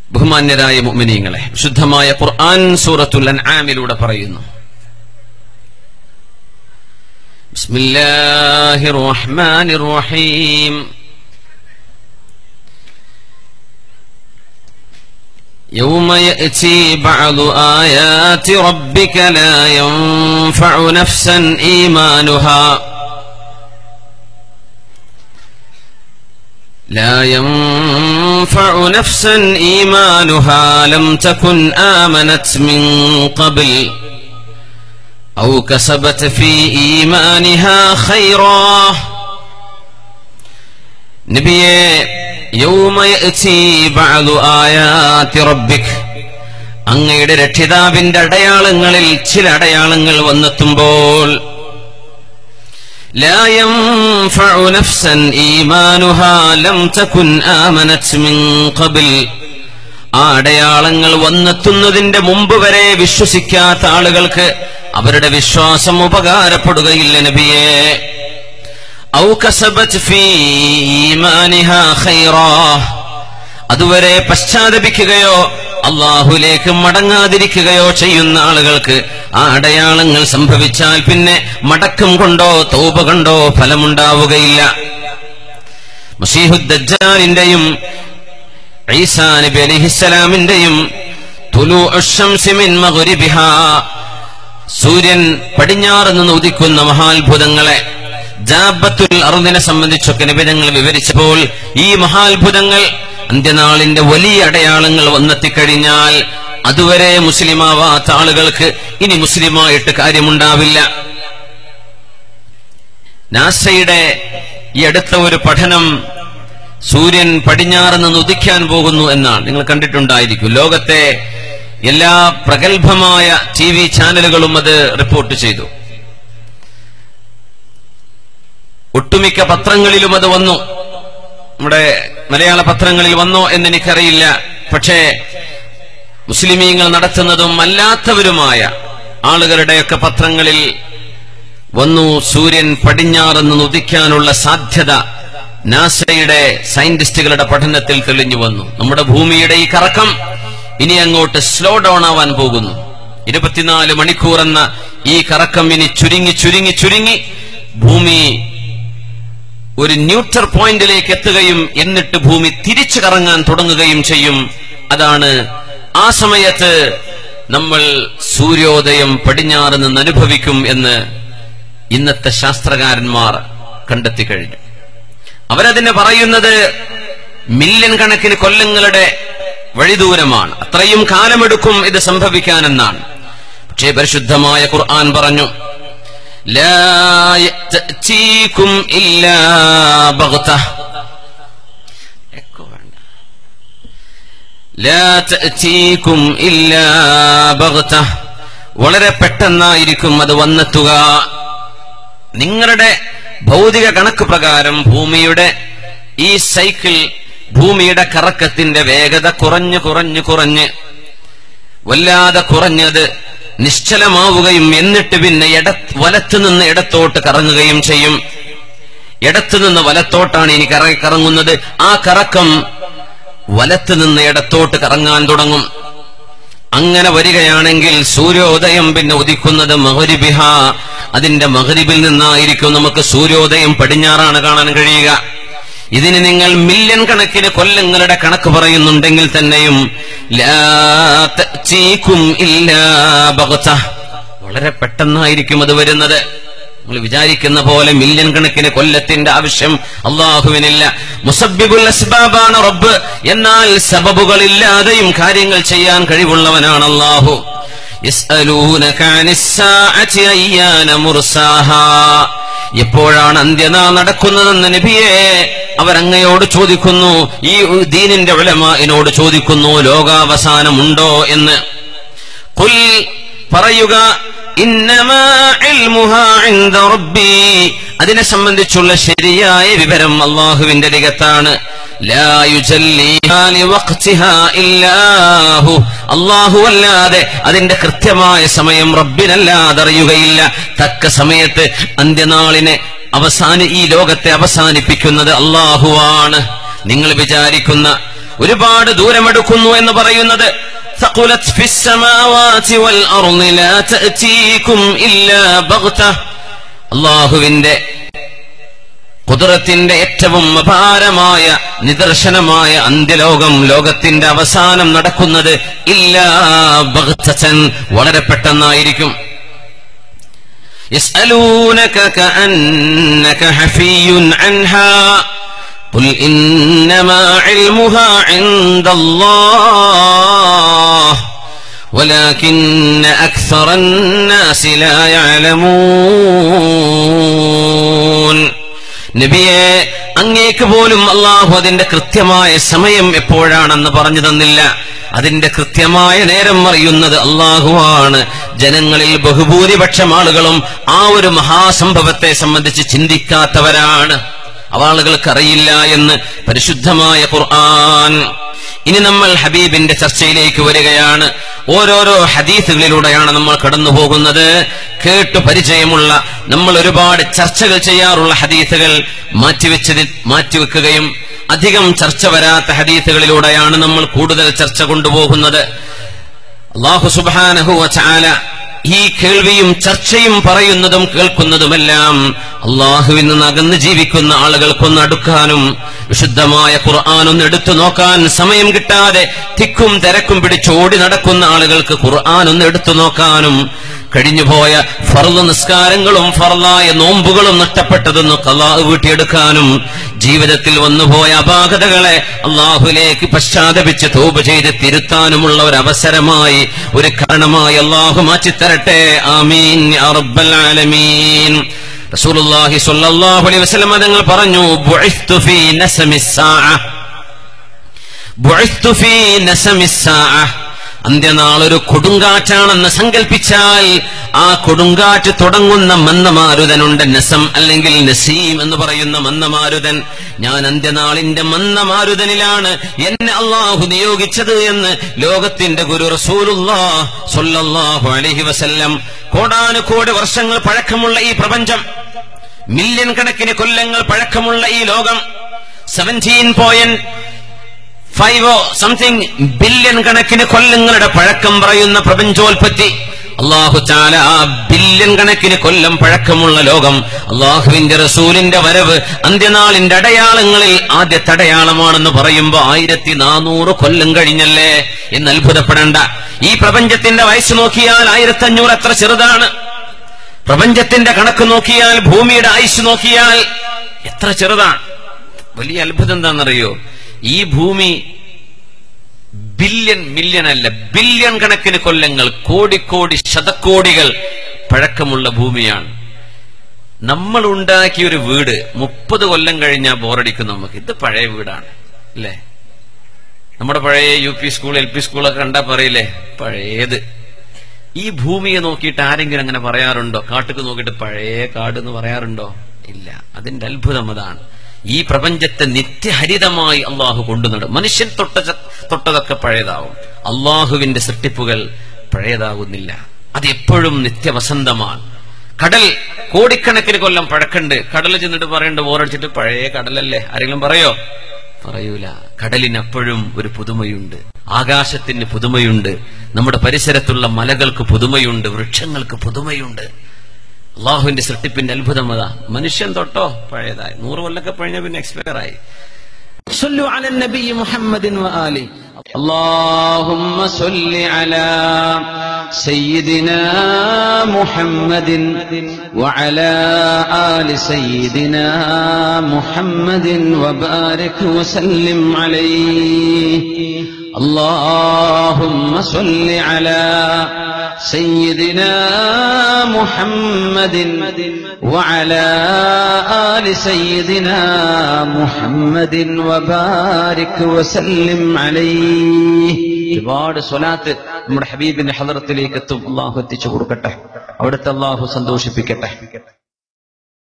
ബഹുമാന്യരായ മുഅ്മിനീങ്ങളെ, ശുദ്ധമായ ഖുർആൻ സൂറത്തുൽ അൻആമിലൂടെ പറയുന്നു. ബിസ്മില്ലാഹിർ റഹ്മാനിർ റഹീം. يوم يأتي بعض آيات ربك لا ينفع نفسا إيمانها لم تكن آمنت من قبل أو كسبت في إيمانها خيرا. നബിയേ, യൗമ യഅതി ബഅദു ആയാതി റബ്ബിക്, അങ്ങയുടെ രക്ഷിതാവിന്റെ അടയാളങ്ങളിൽ ചില അടയാളങ്ങൾ വന്നെത്തുമ്പോൾ ലാ യൻഫഉ നഫ്സൻ ഈമാനുഹാ ലം തകുൻ ആമനത് മിൻ ഖബൽ, ആ അടയാളങ്ങൾ വന്നെത്തുന്നതിന്റെ മുമ്പ് വരെ വിശ്വസിക്കാത്ത ആളുകൾക്ക് അവരുടെ വിശ്വാസം ഉപകാരപ്പെടുകയില്ല നബിയേ. ഔ കസബത് ഫീ ഈമാനിഹാ ഖൈറാ, അതുവരെ പശ്ചാത്തപിക്കുകയോ അല്ലാഹുവിലേക്ക് മടങ്ങാതിരിക്കുകയോ ചെയ്യുന്ന ആളുകൾക്ക് ആ അടയാളങ്ങൾ സംഭവിച്ചാൽ പിന്നെ മടക്കം കൊണ്ടോ തൗബ കൊണ്ടോ ഫലമുണ്ടാവുകയില്ല. മസീഹുദ് ദജ്ജാലിന്റെയും ഈസാ നബി അലൈഹിസ്സലാമിന്റെയും തുലൂഉശ് ശംസി മിൻ മഗ്രിബിഹാ, സൂര്യൻ പടിഞ്ഞാറ് നിന്ന് ഉദിക്കുന്ന മഹാത്ഭുതങ്ങളെ, ജാബത്തുൽ അർദിനെ സംബന്ധിച്ചൊക്കെ നിബിധങ്ങൾ വിവരിച്ചപ്പോൾ ഈ മഹാത്ഭുതങ്ങൾ അന്ത്യനാളിന്റെ വലിയ അടയാളങ്ങൾ വന്നെത്തിക്കഴിഞ്ഞാൽ അതുവരെ മുസ്ലിമാവാത്ത ആളുകൾക്ക് ഇനി മുസ്ലിമായിട്ട് കാര്യമുണ്ടാവില്ല. നാസയുടെ ഈ അടുത്ത ഒരു പഠനം സൂര്യൻ പടിഞ്ഞാറ് നിന്ന് ഉദിക്കാൻ പോകുന്നു എന്നാണ്. നിങ്ങൾ കണ്ടിട്ടുണ്ടായിരിക്കും. ലോകത്തെ എല്ലാ പ്രഗത്ഭമായ TV ചാനലുകളും അത് റിപ്പോർട്ട് ചെയ്തു. ഒട്ടുമിക്ക പത്രങ്ങളിലും അത് വന്നു. നമ്മുടെ മലയാള പത്രങ്ങളിൽ വന്നോ എന്നെനിക്കറിയില്ല. പക്ഷേ മുസ്ലിമീങ്ങൾ നടത്തുന്നതും അല്ലാത്തവരുമായ ആളുകളുടെയൊക്കെ പത്രങ്ങളിൽ വന്നു, സൂര്യൻ പടിഞ്ഞാറ് നിന്ന് ഉദിക്കാനുള്ള സാധ്യത നാസയുടെ സയന്റിസ്റ്റുകളുടെ പഠനത്തിൽ തെളിഞ്ഞു വന്നു. നമ്മുടെ ഭൂമിയുടെ ഈ കറക്കം ഇനി അങ്ങോട്ട് സ്ലോ ഡൗൺ ആവാൻ പോകുന്നു. 24 മണിക്കൂർ എന്ന ഈ കറക്കം ഇനി ചുരുങ്ങി ചുരുങ്ങി ചുരുങ്ങി ഭൂമി ഒരു ന്യൂട്രൽ പോയിന്റിലേക്ക് എത്തുകയും എന്നിട്ട് ഭൂമി തിരിച്ചു കറങ്ങാൻ തുടങ്ങുകയും ചെയ്യും. അതാണ് ആ സമയത്ത് നമ്മൾ സൂര്യോദയം പടിഞ്ഞാറ് നിന്ന് അനുഭവിക്കും എന്ന് ഇന്നത്തെ ശാസ്ത്രകാരന്മാർ കണ്ടെത്തി കഴിഞ്ഞു. അവരതിനെ പറയുന്നത് മില്യൺ കണക്കിന് കൊല്ലങ്ങളുടെ വഴിദൂരമാണ്, അത്രയും കാലമെടുക്കും ഇത് സംഭവിക്കാനെന്നാണ്. പക്ഷേ പരിശുദ്ധമായ ഖുർആൻ പറഞ്ഞു, ലാ യഅതീകും ഇല്ലാ ബഗ്തഹ, ലാ തഅതീകും ഇല്ലാ ബഗ്തഹ, വളരെ പെട്ടെന്നായിരിക്കും അത് വന്നെത്തുക. നിങ്ങളുടെ ഭൗതിക കണക്ക് പ്രകാരം ഭൂമിയുടെ ഈ സൈക്കിൾ, ഭൂമിയുടെ കറക്കത്തിന്റെ വേഗത കുറഞ്ഞ് കുറഞ്ഞ് കുറഞ്ഞ് വല്ലാതെ കുറഞ്ഞത് നിശ്ചലമാവുകയും എന്നിട്ട് പിന്നെ വലത്തുനിന്ന് ഇടത്തോട്ട് കറങ്ങുകയും ചെയ്യും. ഇടത്തുനിന്ന് വലത്തോട്ടാണ് ഇനി കറങ്ങുന്നത്. ആ കറക്കം വലത്തുനിന്ന് ഇടത്തോട്ട് കറങ്ങാൻ തുടങ്ങും. അങ്ങനെ വരികയാണെങ്കിൽ സൂര്യോദയം പിന്നെ ഉദിക്കുന്നത് മഗ്രിബിഹ, അതിന്റെ മഗ്രിബിൽ നിന്നായിരിക്കും നമുക്ക് സൂര്യോദയം പടിഞ്ഞാറാണ് കാണാൻ കഴിയുക. ഇതിന് നിങ്ങൾ മില്യൺ കണക്കിന് കൊല്ലങ്ങളുടെ കണക്ക് പറയുന്നുണ്ടെങ്കിൽ തന്നെയും ലാ തഅതീകും ഇല്ലാ ബഗ്തഹ, വളരെ പെട്ടെന്നായിരിക്കും അത് വരുന്നത്. നിങ്ങൾ വിചാരിക്കുന്ന പോലെ മില്യൺ കണക്കിന് കൊല്ലത്തിന്റെ ആവശ്യം അല്ലാഹുവിനില്ല. മുസബ്ബിബുൽ അസ്ബാബാണ് റബ്ബ്, എന്നാൽ സബബുകളില്ലാതെയും കാര്യങ്ങൾ ചെയ്യാൻ കഴിവുള്ളവനാണ് അല്ലാഹു. യസ്അലൂനക അനിസ്സാഅതി അയ്യാന മുർസാഹാ, എപ്പോഴാണ് അന്ത്യനാൾ നടക്കുന്നതെന്ന് നബിയേ അവരങ്ങയോട് ചോദിക്കുന്നു. ഈ ദീനിന്റെ ഉലമാഇനോട് ചോദിക്കുന്നു, ലോകാവസാനമുണ്ടോ എന്ന്. ഖുൽ, പറയുക, ഇന്നമാ ഇൽമുഹാ ഇൻദ റബ്ബി, അതിനെ സംബന്ധിച്ചുള്ള ശരിയായ വിവരം അല്ലാഹുവിന്റെ അരികത്താണ്. ലാ യുജല്ലിഹാ ലിവഖ്തിഹാ ഇല്ലാഹു, അല്ലാഹു അല്ലാതെ അതിന്റെ കൃത്യമായ സമയം റബ്ബിനല്ലാതെ അറിയുകയില്ല. തക്ക സമയത്ത് അന്ത്യനാളിനെ ഈ ലോകത്തെ അവസാനിപ്പിക്കുന്നത് അല്ലാഹുവാണ്. നിങ്ങൾ വിചാരിക്കുന്ന ഒരുപാട് ദൂരമെടുക്കുന്നു എന്ന് പറയുന്നത്. ثقلت في السماوات والأرض لا تأتيكم إلا بغتة. അല്ലാഹുവിന്റെ ഖുദ്റത്തിന്റെ ഏറ്റവും അപാരമായ നിദർശനമായ അന്ത്യലോകം, ലോകത്തിന്റെ അവസാനം നടക്കുന്നത് ഇല്ലാ ബഗ്തതൻ, വളരെ പെട്ടെന്നായിരിക്കും. യസ്അലൂനക കഅന്നക ഹഫിയ്യുൻ അൻഹാ ഖുൽ ഇന്നമാ ഇൽമുഹാ ഇൻദല്ലാഹ് വലാകിന്ന അക്സറൻ നാസി ലാ യഅലമൂൻ. നബിയെ, അങ്ങേക്ക് പോലും അല്ലാഹു അതിന്റെ കൃത്യമായ സമയം എപ്പോഴാണെന്ന് പറഞ്ഞു തന്നില്ല. അതിന്റെ കൃത്യമായ നേരം അറിയുന്നത് അല്ലാഹുവാണ്. ജനങ്ങളിൽ ബഹുഭൂരിപക്ഷം ആളുകളും ആ ഒരു മഹാസംഭവത്തെ സംബന്ധിച്ച് ചിന്തിക്കാത്തവരാണ്. ആളുകൾക്കറിയില്ല എന്ന് പരിശുദ്ധമായ ഖുർആൻ. ഇനി നമ്മൾ ഹബീബിന്റെ ചർച്ചയിലേക്ക് വരികയാണ്. ഓരോരോ ഹദീസുകളിലൂടെയാണ് നമ്മൾ കടന്നു പോകുന്നത്. കേട്ടു പരിചയമുള്ള, നമ്മൾ ഒരുപാട് ചർച്ചകൾ ചെയ്യാറുള്ള ഹദീസുകൾ മാറ്റിവെക്കുകയും അധികം ചർച്ച വരാത്ത ഹദീസുകളിലൂടെയാണ് നമ്മൾ കൂടുതൽ ചർച്ച കൊണ്ടുപോകുന്നത്. അല്ലാഹു സുബ്ഹാനഹു വ തആല ഈ കേൾവിയും ചർച്ചയും പറയുന്നതും കേൾക്കുന്നതുമെല്ലാം അല്ലാഹുവിൽ നിന്ന് അകന്ന് ജീവിക്കുന്ന ആളുകൾക്കൊന്ന് അടുക്കാനും വിശുദ്ധമായ ഖുർആനൊന്ന് എടുത്തു നോക്കാൻ സമയം കിട്ടാതെ തിക്കും തിരക്കും പിടിച്ചോടി നടക്കുന്ന ആളുകൾക്ക് ഖുർആനൊന്ന് എടുത്തു നോക്കാനും കഴിഞ്ഞുപോയ ഫർള് നിസ്കാരങ്ങളും ഫർളായ നോമ്പുകളും നഷ്ടപ്പെട്ടതൊന്ന് ഖളാ വീട്ടിയെടുക്കാനും ജീവിതത്തിൽ വന്നുപോയ അപാകതകളെ അല്ലാഹുവിലേക്ക് പശ്ചാത്തപിച്ച് തൗബ ചെയ്ത് തിരുത്താനുമുള്ള ഒരു അവസരമായി, ഒരു കാരണമായി അല്ലാഹു മാറ്റിത്തരട്ടെ. ആമീൻ യാ റബ്ബൽ ആലമീൻ. റസൂലുള്ളാഹി സ്വല്ലല്ലാഹു അലൈഹി വസല്ലം തങ്ങൾ പറഞ്ഞു, ബുഇസ്തു ഫീ നസമിസ്സാഅ. അന്ത്യനാൾ ഒരു കൊടുങ്കാറ്റാണെന്ന് സങ്കല്പിച്ചാൽ ആ കൊടുങ്കാറ്റ് തുടങ്ങുന്ന മന്ദമാരുതനുണ്ട്. നസം അല്ലെങ്കിൽ നസീം എന്ന് പറയുന്ന മന്ദമാരുതൻ. ഞാൻ അന്ത്യനാളിന്റെ മന്ദമാരുതനിലാണ് എന്നെ അല്ലാഹു നിയോഗിച്ചത് എന്ന് ലോകത്തിന്റെ ഗുരു റസൂലുള്ളാഹി സ്വല്ലല്ലാഹു അലൈഹി വസല്ലം. കോടാനുകോടി വർഷങ്ങൾ പഴക്കമുള്ള ഈ പ്രപഞ്ചം, മില്യൺ കണക്കിന് കൊല്ലങ്ങൾ പഴക്കമുള്ള ഈ ലോകം, 17.5 സംതിങ് ബില്യൺ കണക്കിന് കൊല്ലങ്ങളുടെ പഴക്കം പറയുന്ന പ്രപഞ്ചോൽപത്തി, അല്ലാഹു തആല ആ ബില്യൺ കണക്കിന് കൊല്ലം പഴക്കമുള്ള ലോകം, അല്ലാഹുവിന്റെ റസൂലിന്റെ വരവ് അന്ത്യനാളിന്റെ അടയാളങ്ങളിൽ ആദ്യത്തെ അടയാളമാണെന്ന് പറയുമ്പോൾ 1400 കൊല്ലം കഴിഞ്ഞല്ലേ എന്ന് അത്ഭുതപ്പെടേണ്ട. ഈ പ്രപഞ്ചത്തിന്റെ വയസ്സ് നോക്കിയാൽ 1500 എത്ര ചെറുതാണ്. പ്രപഞ്ചത്തിന്റെ കണക്ക് നോക്കിയാൽ, ഭൂമിയുടെ ആയുസ് നോക്കിയാൽ എത്ര ചെറുതാണ്. വലിയ അത്ഭുതം എന്താണെന്നറിയോ? ഈ ഭൂമി മില്യൺ അല്ല, ബില്യൺ കണക്കിന് കൊല്ലങ്ങൾ, കോടിക്കോടി ശതകോടികൾ പഴക്കമുള്ള ഭൂമിയാണ്. നമ്മൾ ഉണ്ടാക്കിയ ഒരു വീട് 30 കൊല്ലം കഴിഞ്ഞാൽ ബോറടിക്കും നമുക്ക്. ഇത് പഴയ വീടാണ് അല്ലേ? നമ്മുടെ പഴയ UP സ്കൂൾ LP സ്കൂളൊക്കെ കണ്ടാ പറയില്ലേ പഴയത്. ഈ ഭൂമിയെ നോക്കിയിട്ട് ആരെങ്കിലും അങ്ങനെ പറയാറുണ്ടോ? കാട്ടുക്ക് നോക്കിയിട്ട് പഴയ കാട് എന്ന് പറയാറുണ്ടോ? ഇല്ല. അതിന്റെ അത്ഭുതം അതാണ്. ഈ പ്രപഞ്ചത്തെ നിത്യഹരിതമായി അള്ളാഹു കൊണ്ടുനടും. മനുഷ്യൻ തൊട്ടതൊക്കെ പഴയതാവും. അള്ളാഹുവിന്റെ സൃഷ്ടിപ്പുകൾ പഴയതാകുന്നില്ല. അത് എപ്പോഴും നിത്യവസന്തമാണ്. കടൽ കോടിക്കണക്കിന് കൊല്ലം പഴക്കണ്ട്. കടൽ ചെന്നിട്ട് പറയണ്ട് ബോറടിച്ചിട്ട് പഴയ കടലല്ലേ, ആരെങ്കിലും പറയോ? പറയൂല. കടലിനപ്പോഴും ഒരു പുതുമയുണ്ട്, ആകാശത്തിന് പുതുമയുണ്ട്, നമ്മുടെ പരിസരത്തുള്ള മലകൾക്ക് പുതുമയുണ്ട്, വൃക്ഷങ്ങൾക്ക് പുതുമയുണ്ട്. അള്ളാഹുവിന്റെ സൃഷ്ടിപ്പിന്റെ അത്ഭുതം അതാ. മനുഷ്യൻ തൊട്ടോ പഴയതായി. 100 കൊല്ലൊക്കെ കഴിഞ്ഞ പിന്നെ എക്സ്പയർ ആയി. صلوا على النبي محمد وآله. اللهم صل على سيدنا محمد وعلى آل سيدنا محمد وبارك وسلم عليه. اللهم صل على سيدنا محمد وعلى آل سيدنا محمد وبارك وسلم عليه. ഒരുപാട് സ്വലാത്ത് നമ്മുടെ ഹബീബിന്റെ ഹളറത്തിലേക്ക് എത്തും. അള്ളാഹു എത്തിച്ചു കൊടുക്കട്ടെ. അവിടുത്തെ അള്ളാഹു സന്തോഷിപ്പിക്കട്ടെ.